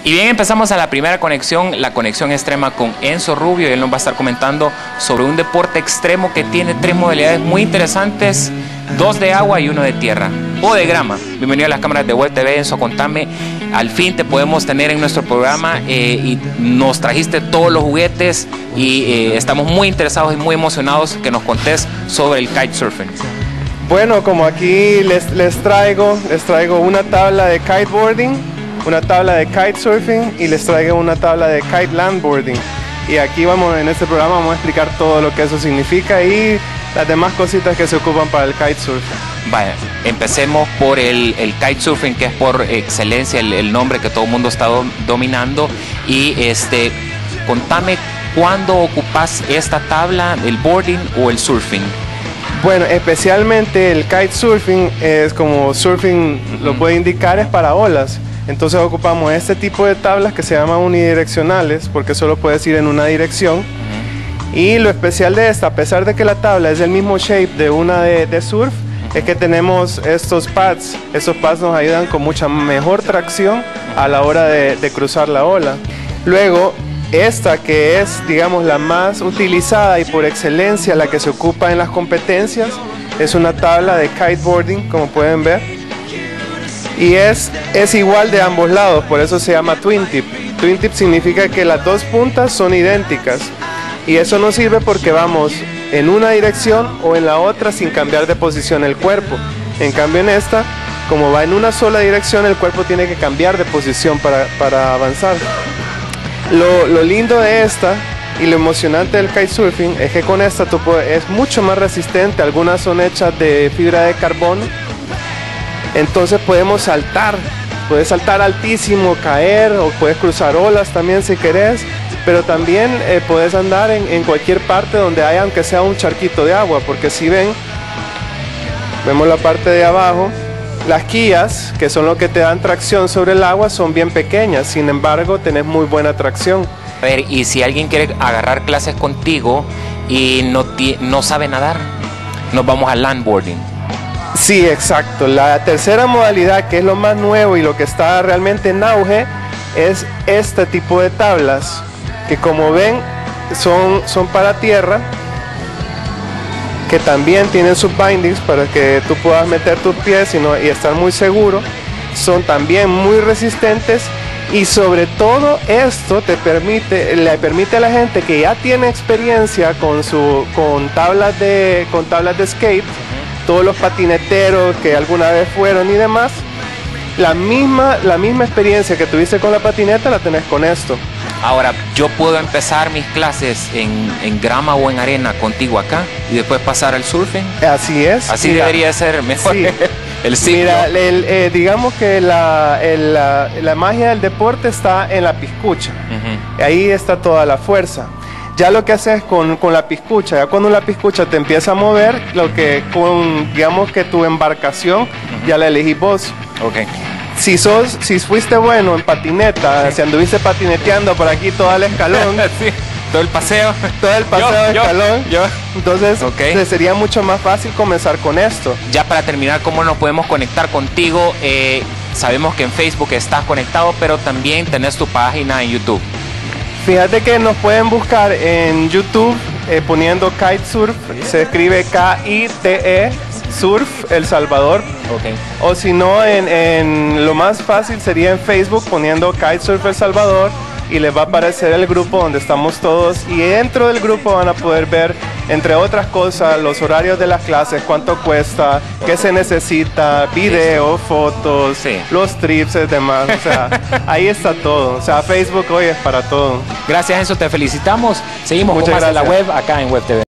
Y bien, empezamos a la primera conexión, la conexión extrema con Enzo Rubio. Él nos va a estar comentando sobre un deporte extremo que tiene 3 modalidades muy interesantes, 2 de agua y 1 de tierra o de grama. Bienvenido a las cámaras de Web TV, Enzo, contame, al fin te podemos tener en nuestro programa y nos trajiste todos los juguetes y estamos muy interesados y muy emocionados que nos contés sobre el kitesurfing. Bueno, como aquí les traigo una tabla de kiteboarding, una tabla de kitesurfing y les traigo una tabla de kite landboarding. Y aquí en este programa vamos a explicar todo lo que eso significa y las demás cositas que se ocupan para el kitesurfing. Vaya, empecemos por el kitesurfing, que es por excelencia el nombre que todo el mundo está dominando. Y contame, ¿cuándo ocupas esta tabla, el boarding o el surfing? Bueno, especialmente el kitesurfing es como surfing lo puede indicar, es para olas. Entonces ocupamos este tipo de tablas que se llaman unidireccionales porque solo puedes ir en una dirección. Y lo especial de esta, a pesar de que la tabla es del mismo shape de una de surf, es que tenemos estos pads. Estos pads nos ayudan con mucha mejor tracción a la hora de cruzar la ola. Luego, esta que es, digamos, la más utilizada y por excelencia la que se ocupa en las competencias, es una tabla de kiteboarding, como pueden ver. Y es igual de ambos lados, por eso se llama twin tip. Twin tip significa que las dos puntas son idénticas. Y eso nos sirve porque vamos en una dirección o en la otra sin cambiar de posición el cuerpo. En cambio en esta, como va en una sola dirección, el cuerpo tiene que cambiar de posición para avanzar. Lo lindo de esta y lo emocionante del kitesurfing es que con esta es mucho más resistente. Algunas son hechas de fibra de carbono. Entonces podemos saltar, puedes saltar altísimo, caer, o puedes cruzar olas también si querés, pero también puedes andar en cualquier parte donde haya, aunque sea un charquito de agua, porque si vemos la parte de abajo, las quillas, que son lo que te dan tracción sobre el agua, son bien pequeñas, sin embargo tenés muy buena tracción. A ver, y si alguien quiere agarrar clases contigo y no sabe nadar, nos vamos al landboarding. Sí, exacto. La tercera modalidad, que es lo más nuevo y lo que está realmente en auge, es este tipo de tablas, que como ven son para tierra, que también tienen sus bindings para que tú puedas meter tus pies y estar muy seguro. Son también muy resistentes y sobre todo esto le permite a la gente que ya tiene experiencia con tablas de skate, todos los patineteros que alguna vez fueron y demás, la misma experiencia que tuviste con la patineta la tenés con esto. Ahora, yo puedo empezar mis clases en grama o en arena contigo acá y después pasar al surfing. Así es. Así debería ser mejor. Sí. El ciclo. Mira, digamos que la magia del deporte está en la piscucha. Ahí está toda la fuerza. Ya lo que haces con la piscucha, ya cuando la piscucha te empieza a mover, digamos que tu embarcación ya la elegís vos. Okay. Si fuiste bueno en patineta, si anduviste patineteando por aquí todo el escalón, sí, todo el paseo de escalón, entonces sería mucho más fácil comenzar con esto. Ya para terminar, ¿cómo nos podemos conectar contigo? Sabemos que en Facebook estás conectado, pero también tenés tu página en YouTube. Fíjate que nos pueden buscar en YouTube poniendo Kitesurf, se escribe K-I-T-E, Surf El Salvador. Okay. O si no, en lo más fácil sería en Facebook poniendo Kitesurf El Salvador y les va a aparecer el grupo donde estamos todos, y dentro del grupo van a poder ver, entre otras cosas, los horarios de las clases, cuánto cuesta, qué se necesita, videos, fotos, sí, los trips y demás. O sea, ahí está todo. O sea, Facebook hoy es para todo. Gracias, Enzo, te felicitamos. Seguimos con más de la web acá en Web TV.